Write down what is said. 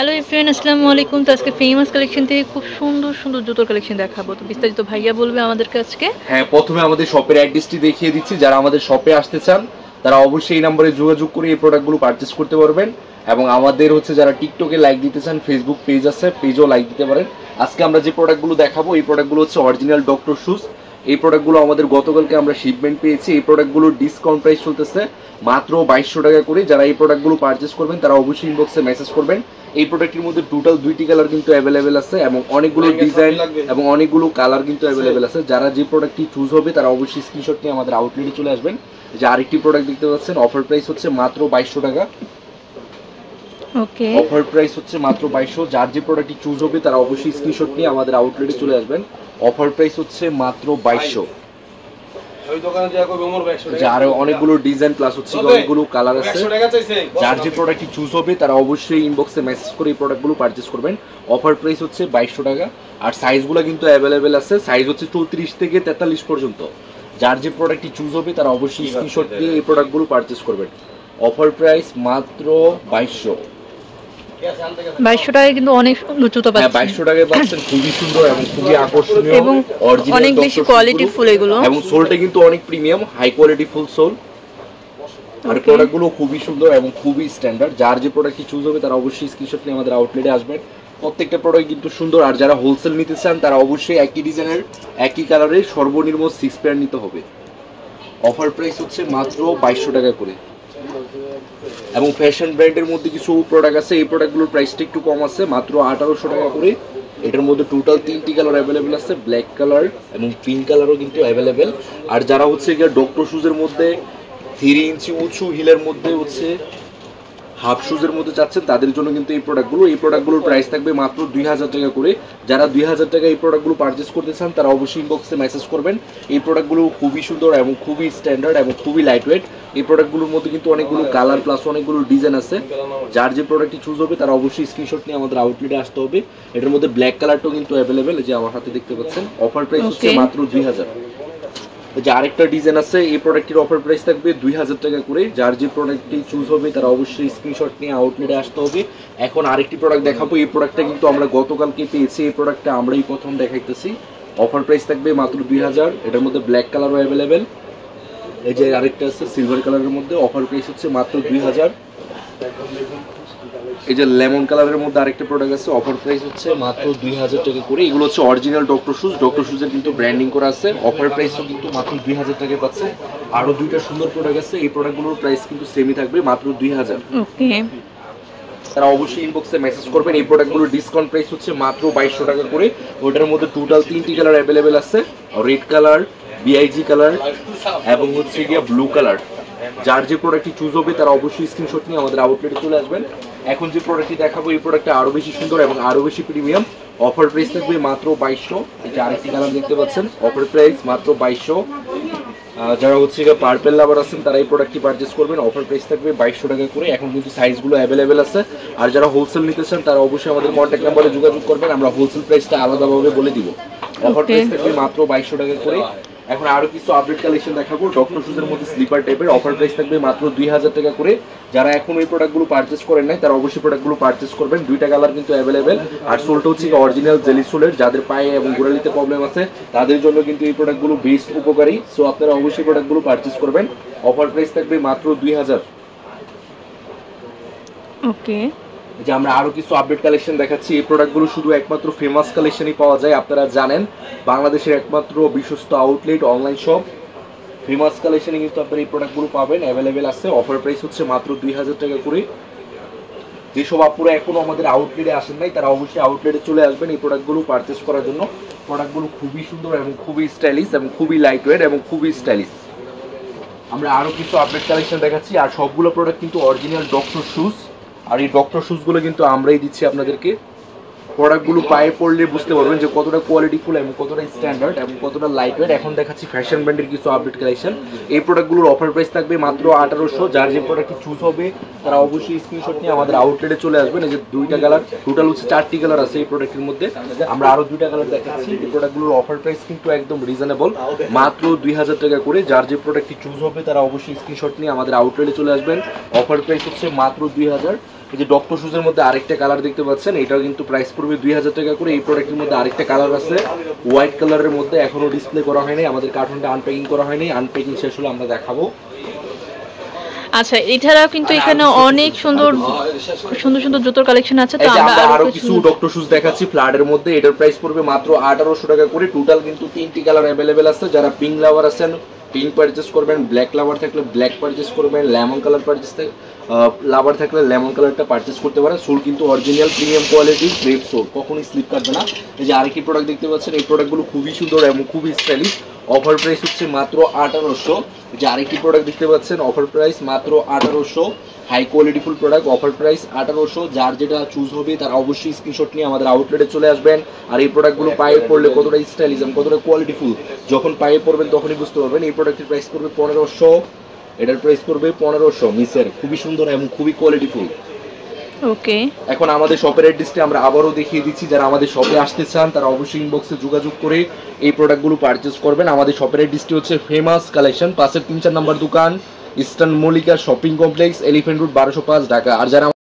Hello everyone, আসসালামু আলাইকুম। তো আজকে ফেমাস কালেকশন থেকে খুব সুন্দর সুন্দর জুতোর কালেকশন দেখাবো। তো বিস্তারিত ভাইয়া বলবে আমাদেরকে আজকে। হ্যাঁ, প্রথমে আমাদের শপের অ্যাড্রেসটি দেখিয়ে দিচ্ছি। যারা আমাদের শপে আসতে চান তারা অবশ্যই এই নম্বরে যোগাযোগ করে এই প্রোডাক্টগুলো পারচেস করতে পারবেন। এবং আমাদের যারা টিকটকে লাইক দিতে চান, ফেসবুক পেজ আছে, পেজও লাইক দিতে পারেন। আজকে আমরা যে প্রোডাক্টগুলো দেখাবো এই প্রোডাক্টগুলো অরিজিনাল ডক্টর শুজ। এই প্রোডাক্টগুলো আমাদের গতকালকে আমরা শিপমেন্ট পেয়েছি। এই প্রোডাক্টগুলোর ডিসকাউন্ট প্রাইস চলতেছে মাত্র 2200 টাকা করে। যারা এই প্রোডাক্টগুলো পারচেস করবেন তারা অবশ্যই ইনবক্সে মেসেজ করবেন। এই প্রোডাক্টের মধ্যে টোটাল 2টি কালার কিন্তু অ্যাভেলেবেল আছে এবং অনেকগুলো ডিজাইন এবং অনেকগুলো কালার কিন্তু অ্যাভেলেবেল আছে। যারা যে প্রোডাক্টটি চুজ হবে তারা অবশ্যই স্ক্রিনশট নিয়ে আমাদের আউটলেটে চলে আসবেন। যে আরেকটি প্রোডাক্ট দেখতে পাচ্ছেন, অফার প্রাইস মাত্র 2200 টাকা। ওকে, অফার প্রাইস মাত্র 2200। যার যে প্রোডাক্টটি চুজ হবে তারা অবশ্যই স্ক্রিনশট নিয়ে আমাদের আউটলেটে চলে আসবেন। অফার প্রাইস মাত্র 2200। যার অনেকগুলো ডিজাইন প্লাস অনেকগুলো কালার আছে। যার যে প্রোডাক্টটি চুজ হবে তারা অবশ্যই ইনবক্সে মেসেজ করে এই প্রোডাক্টগুলো পারচেস করবেন। অফার প্রাইস 2200 টাকা। আর সাইজগুলো কিন্তু অ্যাভেলেবেল আছে। সাইজ 34 থেকে 43 পর্যন্ত। যার যে প্রোডাক্টটি চুজ হবে তারা অবশ্যই স্ক্রিনশট দিয়ে এই প্রোডাক্টগুলো পারচেস করবেন। অফার প্রাইস মাত্র 2200। 2200 টাকায় কিন্তু অনেক সুন্দর জুতো পাচ্ছেন। 2200 টাকায় পাচ্ছেন, খুবই সুন্দর এবং খুবই আকর্ষণীয় এবং অনেক বেশি কোয়ালিটি ফুল এগুলো। এবং সোলটা কিন্তু অনেক premium, high quality full sole. আর প্রোডাক্টগুলো খুবই সুন্দর এবং খুবই স্ট্যান্ডার্ড। যার যে প্রোডাক্টটি চুজ হবে তারা অবশ্যই স্ক্রিনশট নিয়ে আমাদের আউটলেটে আসবেন। প্রত্যেকটা প্রোডাক্ট কিন্তু সুন্দর। আর যারা হোলসেল নিতে চান তারা অবশ্যই একই ডিজাইনের একই কালারের সর্বনিম্ন 6 পেয়ার নিতে হবে। অফার প্রাইস মাত্র 2200 টাকা করে। এবং ফ্যাশন ব্র্যান্ডের মধ্যে কিছু প্রোডাক্ট আছে, এই প্রোডাক্টগুলোর প্রাইসটা একটু কম আছে, মাত্র 1800 টাকা করে। এটার মধ্যে টোটাল 3টি কালার অ্যাভেলেবেল আছে, ব্ল্যাক কালার এবং পিঙ্ক কালারও কিন্তু অ্যাভেলেবেল। আর যারা ডক্টর শুজের মধ্যে 3 ইঞ্চি উঁচু হিলের মধ্যে হাফ শুজের মধ্যে চাচ্ছেন তাদের জন্য কিন্তু এই প্রোডাক্টগুলোর প্রাইস থাকবে মাত্র 2000 টাকা করে। যারা 2000 টাকা এই প্রোডাক্টগুলো পারচেস করতে চান তারা অবশ্যই ইনবক্সে মেসেজ করবেন। এই প্রোডাক্টগুলো খুবই সুন্দর এবং খুবই স্ট্যান্ডার্ড এবং খুবই লাইট ওয়েট। এই প্রোডাক্টগুলোর মধ্যে কিন্তু অনেকগুলো কালার প্লাস অনেকগুলো ডিজাইন আছে। যার যে প্রোডাক্টটি চুজ হবে তারা অবশ্যই স্ক্রিনশট নিয়ে আমাদের আউটলেটে আসতে হবে। এটার মধ্যে ব্ল্যাক কালারটাও কিন্তু অ্যাভেলেবেল, যে আমার হাতে দেখতে পাচ্ছেন। অফার প্রাইস মাত্র 2000। যে আরেকটা ডিজাইন আছে, এই প্রোডাক্টের অফার প্রাইস থাকবে 2000 টাকা করে। যার যে প্রোডাক্টটি চুজ হবে তারা অবশ্যই স্ক্রিনশট নিয়ে আউটলেটে আসতে হবে। এখন আরেকটি প্রোডাক্ট দেখাবো। এই প্রোডাক্টটা কিন্তু আমরা গতকালকে পেয়েছি, এই প্রোডাক্টটা আমরাই প্রথম দেখাইতেছি। অফার প্রাইস থাকবে মাত্র 2000। এটার মধ্যে ব্ল্যাক কালারও অ্যাভেলেবেল। এই যে আরেকটা আছে সিলভার কালারের মধ্যে, অফার প্রাইস মাত্র 2000। এই যে লেমন কালারের মধ্যে আরেকটা প্রোডাক্ট আছে, অফার প্রাইস মাত্র 2000 টাকা করে। এগুলো অরিজিনাল ডক্টর শুজ। ডক্টর শুজের কিন্তু ব্র্যান্ডিং করা আছে। অফার প্রাইসও কিন্তু মাত্র 2000 টাকায় পাচ্ছে। আরো দুইটা সুন্দর প্রোডাক্ট আছে, এই প্রোডাক্টগুলোর প্রাইস কিন্তু সেমই থাকবে, মাত্র 2000। ওকে, তারা অবশ্যই ইনবক্সে মেসেজ করবেন। এই প্রোডাক্টগুলোর ডিসকাউন্ট প্রাইস মাত্র 2200 টাকা করে। ওটার মধ্যে টোটাল 3টি কালার অ্যাভেলেবেল আছে, রেড কালার, বিআইজি কালার এবং ব্লু কালার। যার যে প্রোডাক্টটি চুজ হবে তারা অবশ্যই স্ক্রিনশট নিয়ে আমাদের আউটলেটে চলে আসবেন। এখন যে প্রোডাক্টটি দেখাবো এই প্রোডাক্টটা আরো বেশি সুন্দর এবং আরো বেশি প্রিমিয়াম। অফার প্রাইস থাকবে মাত্র 2200। এটা আরেকটি কালার দেখতে পাচ্ছেন, অফার প্রাইস মাত্র 2200। যারা পার্পেল লাভার আছেন তারা এই প্রোডাক্টটি পারচেস করবেন। অফার প্রাইস থাকবে 2200 টাকা করে। এখন কিন্তু সাইজগুলো অ্যাভেলেবেল আছে। আর যারা হোলসেল নিতে চান তারা অবশ্যই আমাদের কন্ট্যাক্ট নাম্বারে যোগাযোগ করবেন, আমরা হোলসেল প্রাইসটা আলাদাভাবে বলে দিব। অফার প্রাইস থাকবে মাত্র 2200 টাকা করে। এখন আরো কিছু আপডেট কালেকশন দেখাবো ডক্টর শুজের মধ্যে স্লিপার টাইপের। অফার প্রাইস থাকবে মাত্র 2000 টাকা করে। যারা এখন ওই প্রোডাক্টগুলো পারচেস করেন নাই তারা অবশ্যই প্রোডাক্টগুলো পারচেস করবেন। 2টা কালার কিন্তু অ্যাভেলেবেল। আর সোলটা অরিজিনাল জেলি সোলের। যাদের পায়ে এবং গোড়ালিতে প্রবলেম আছে তাদের জন্য কিন্তু এই প্রোডাক্টগুলো বেস্ট উপকারী। সো আপনারা অবশ্যই প্রোডাক্টগুলো পারচেস করবেন। অফার প্রাইস থাকবে মাত্র 2000। ওকে, যে আমরা আরো কিছু আপডেট কালেকশন দেখাচ্ছি। এই প্রোডাক্টগুলো শুধু একমাত্র ফেমাস কালেকশনই পাওয়া যায়। আপনারা জানেন বাংলাদেশের একমাত্র বিশ্বস্ত আউটলেট অনলাইন শপ ফেমাস কালেকশনে কিন্তু আপনারা এই প্রোডাক্টগুলো পাবেন, অ্যাভেলেবেল আছে। অফার প্রাইস মাত্র 2000 টাকা করে। যেসব আপুরা এখনো আমাদের আউটলেটে আসেন নাই তারা অবশ্যই আউটলেটে চলে আসবেন এই প্রোডাক্টগুলো পারচেস করার জন্য। প্রোডাক্টগুলো খুবই সুন্দর এবং খুবই স্টাইলিশ এবং খুবই লাইট ওয়েট এবং খুবই স্টাইলিশ। আমরা আরো কিছু আপডেট কালেকশন দেখাচ্ছি। আর সবগুলো প্রোডাক্ট কিন্তু অরিজিনাল ডক্টর শুজ। আর এই ডক্টর শুজগুলো কিন্তু আমরাই দিচ্ছি আপনাদেরকে। প্রোডাক্টগুলো পায়ে পড়লে বুঝতে পারবেন যে কতটা কোয়ালিটিফুল এবং কতটা স্ট্যান্ডার্ড এবং কতটা লাইট ওয়েট। এখন দেখাচ্ছি ফ্যাশন ব্র্যান্ডের কিছু আপডেট কালেকশন। এই প্রোডাক্টগুলোর অফার প্রাইস থাকবে মাত্র 1800। যার যে প্রোডাক্টটি চুজ হবে তারা অবশ্যই স্ক্রিনশট নিয়ে আমাদের আউটলেটে চলে আসবেন। এই যে 2টা কালার, টোটাল 4টি কালার আছে এই প্রোডাক্টের মধ্যে। আমরা আরো 2টা কালার দেখাচ্ছি। এই প্রোডাক্টগুলোর অফার প্রাইস কিন্তু একদম রিজনেবল, মাত্র 2000 টাকা করে। যার যে প্রোডাক্টটি চুজ হবে তারা অবশ্যই স্ক্রিনশট নিয়ে আমাদের আউটলেটে চলে আসবেন। অফার প্রাইস মাত্র 2000। এই যে ডক্টর শুজের মধ্যে আরেকটা কালার দেখতে পাচ্ছেন, এটাও কিন্তু প্রাইস পড়বে 2000 টাকা করে। এই প্রোডাক্টের মধ্যে আরেকটা কালার আছে হোয়াইট কালারের মধ্যে, এখনো ডিসপ্লে করা হয়নি, আমাদের কার্টুনটা আনপ্যাকিং করা হয়নি, আনপ্যাকিং শেষ হলে আমরা দেখাবো। আচ্ছা, এছাড়াও কিন্তু এখানে অনেক সুন্দর সুন্দর সুন্দর জুতোর কালেকশন আছে। তো আমরা আরো কিছু ডক্টর শুজ দেখাচ্ছি ফ্ল্যাটের মধ্যে, এটার প্রাইস পড়বে মাত্র 1800 টাকা করে। টোটাল কিন্তু 3টি কালার অ্যাভেলেবেল আছে। যারা পিঙ্ক লাভার আছেন পিঙ্ক পারচেস করবেন, ব্ল্যাক লাভার থাকলে ব্ল্যাক পারচেস করবেন, লেমন কালার পারচেস লাভার থাকলে লেমন কালারটা পারচেস করতে পারেন। সোল কিন্তু অরিজিনাল প্রিমিয়াম কোয়ালিটির গ্রেপ সোল, কখনোই স্লিপ কাটবে না। এই যে আরেকটি প্রোডাক্ট দেখতে পাচ্ছেন, এই প্রোডাক্টগুলো খুবই সুন্দর এবং খুবই স্টাইলিশ। অফার প্রাইস হচ্ছে মাত্র 1800। যে আরেকটি প্রোডাক্ট দেখতে পাচ্ছেন, অফার প্রাইস মাত্র 1800, high quality full product, offer price 1800। যার যেটা চুজ হবে তারা অবশ্যই স্ক্রিনশট নিয়ে আমাদের আউটলেটে চলে আসবেন। আর এই প্রোডাক্টগুলো পায়ে পড়লে কতটা স্টাইলিজম, কতটা কোয়ালিটি ফুল যখন পায়ে পড়বেন তখনই বুঝতে পারবেন। এই প্রোডাক্টের প্রাইস পড়বে 1500, এটার প্রাইস পড়বে 1500। মিসের খুবই সুন্দর এবং খুবই কোয়ালিটি ফুল। ওকে, এখন আমাদের শপের অ্যাড্রেসটি আমরা আবারও দেখিয়ে দিচ্ছি। যারা আমাদের শপে আসতে চান তারা অবশ্যই ইনবক্সে যোগাযোগ করে এই প্রোডাক্টগুলো পারচেস করবেন। আমাদের শপের অ্যাড্রেসটি হচ্ছে ফেমাস কালেকশন, পাশের 3-4 নম্বর দোকান, eastern Mallika shopping complex, elephant road, 1205 Dhaka. আর যারা